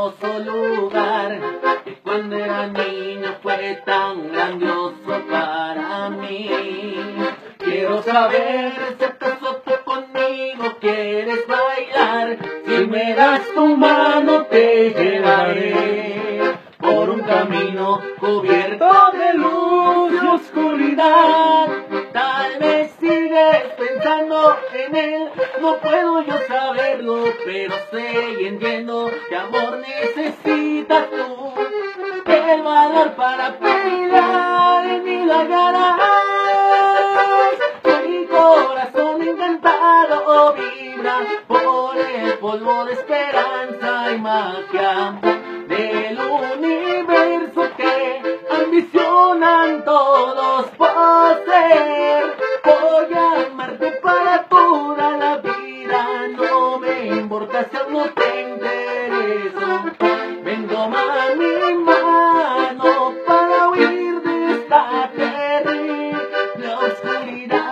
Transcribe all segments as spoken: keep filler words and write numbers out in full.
hermoso lugar que cuando era niño fue tan grandioso para mí. Quiero saber si acaso tú conmigo quieres bailar. Si me das tu mano te llevaré por un camino cubierto de luz y oscuridad. Tal vez sigues pensando en él, no puedo yo saberlo, pero sé y entiendo que amor necesitas tú. El valor para pelear en mi la ganarás. Mi corazón encantado vibra por el polvo de esperanza y magia del universo que ambicionan todos poseer. Voy a amarte para toda la vida, no me importa si aún no te intereso. Ven, toma mi mano para huir de esta terrible oscuridad.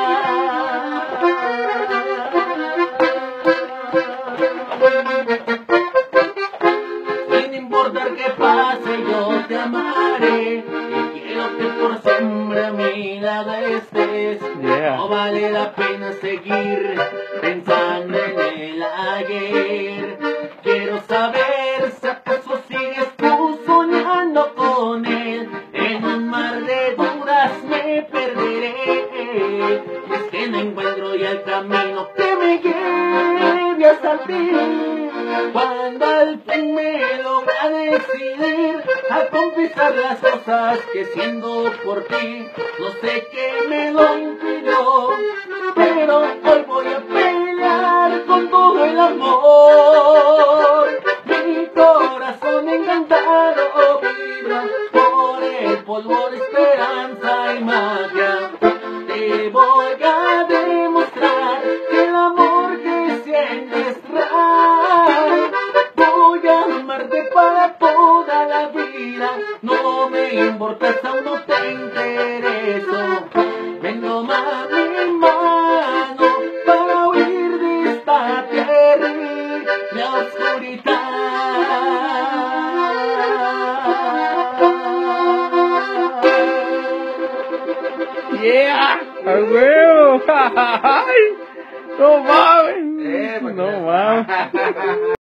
Sin importar qué pase, yo te amaré. Y quiero que por siempre a mi lado estés. Yeah. No vale la pena seguir pensando en el ayer. Quiero saber si acaso sigues tú soñando con él. En un mar de dudas me perderé. Y es que no encuentro ya el camino que me lleve hasta ti. Cuando al fin me logra decidir a confesar las cosas que siento por ti, no sé qué me lo impidió, pero hoy voy a pelear con todo el amor. Mi corazón encantado vibra por el polvo de esperanza y magia. Te voy a demostrar que el amor que sientes es real. Voy a amarte para toda la vida, no me importa si aún no te intereso. Ven, toma mi mano para huir de esta terrible oscuridad. Yeah, a huevo. Ay, no mames, Eh, no mames.